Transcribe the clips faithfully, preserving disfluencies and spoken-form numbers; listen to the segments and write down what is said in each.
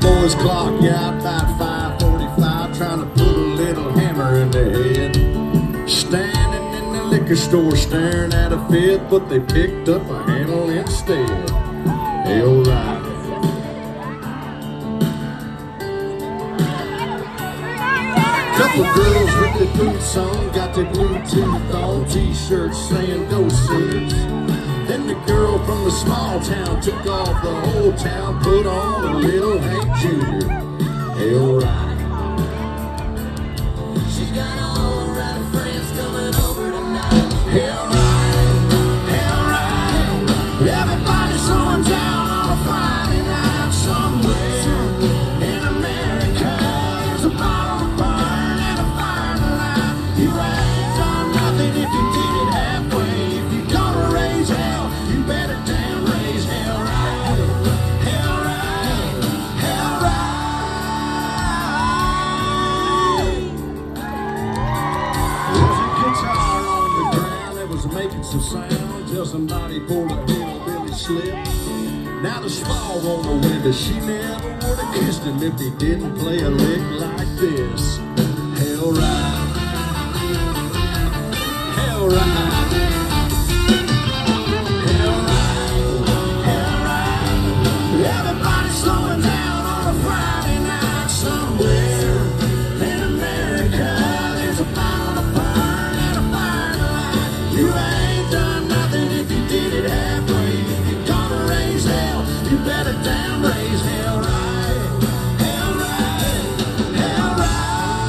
boys clock out about five forty-five, trying to put a little hammer in their head. Standing in the liquor store staring at a fifth, but they picked up a handle instead. Hey, alright. Couple girls with their boots on, got their Bluetooth on, t-shirts saying go Sooners. Then the girl from the small town took off the whole town, put on a little Hank Junior Hey, alright. She's got all her right friends coming over tonight. Hey, alright, hey, alright. Everybody's slowing down on a Friday night somewhere in America. There's a bottle of burn and a fire to light. You ain't done nothing if you did it halfway. If you're gonna raise hell, you better damn raise hell right. Hell right, hell right. There's a guitar on the ground that was making some sound till somebody pulled a hillbilly slip. Now the small on the window, she never would have kissed him if he didn't play a lick like this. Hell right, hell right. Everybody's slowing down on a Friday night somewhere in America. There's a bottle of burn and a fire to light. You ain't done nothing if you did it halfway. If you're gonna raise hell, you better damn raise hell right. Hell right, hell right.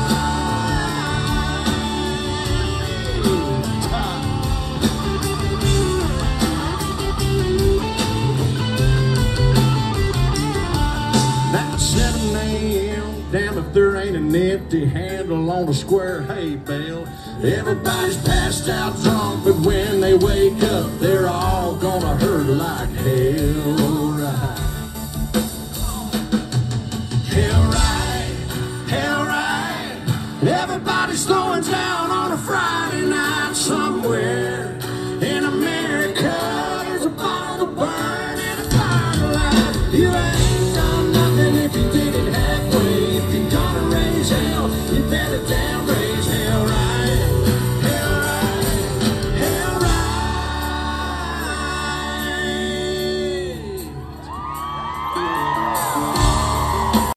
Now it's seven A M, damn if there ain't an empty handle on a square hay bale. Everybody's passed out drunk, but when they wake up, they're all gonna hurt like hell right. Hell right, hell right. Everybody's slowing down on a Friday night somewhere